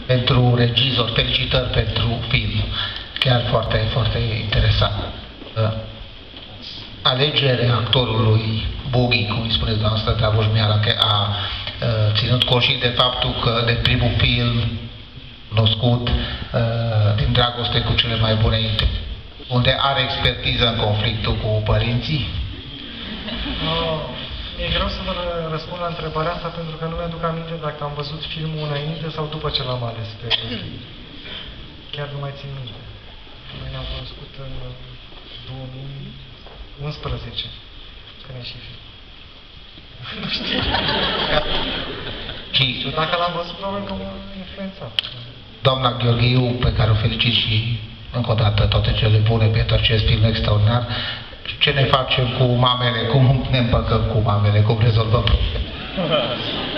pentru regizor, felicitări pentru film. Chiar foarte, foarte interesant. Alegerea actorului Bughi, cum îi spuneți dumneavoastră, Dragoș Miala, că a ținut cont și de faptul că de primul film cunoscut din Dragoste cu cele mai bune intenții, unde are expertiză în conflictul cu părinții? E greu să vă răspund la întrebarea asta pentru că nu mi-aduc aminte dacă am văzut filmul înainte sau după ce l-am ales pe chiar nu mai țin minte. Noi ne-am cunoscut în 2011, când e și film. Nu știu. Și dacă l-am văzut, probabil că m-a influențat. Doamna Gheorghiu, pe care o felicit și încă o dată toate cele bune pentru acest film extraordinar, ce ne facem cu mamele, cum ne împăcăm cu mamele, cum rezolvăm probleme?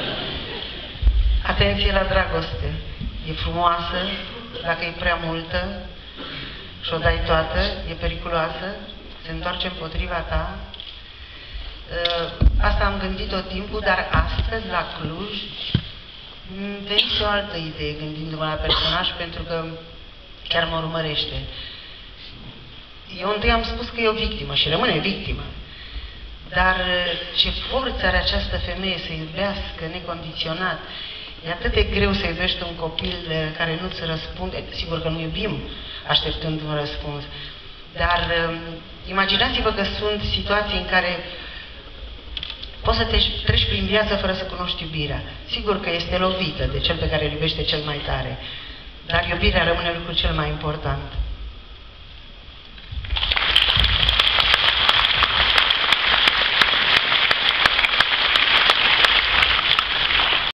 Atenție la dragoste. E frumoasă, dacă e prea multă și o dai toată, e periculoasă, se întoarce împotriva ta. Asta am gândit tot timpul, dar astăzi, la Cluj, veni și o altă idee gândindu-mă la personaj, pentru că chiar mă urmărește. Eu întâi am spus că e o victimă și rămâne victimă. Dar ce forță are această femeie să iubească necondiționat. E atât de greu să iubești un copil care nu-ți răspunde. Sigur că nu iubim așteptând un răspuns. Dar imaginați-vă că sunt situații în care poți să te treci prin viață fără să cunoști iubirea. Sigur că este lovită de cel pe care îl iubește cel mai tare. Dar iubirea rămâne lucrul cel mai important.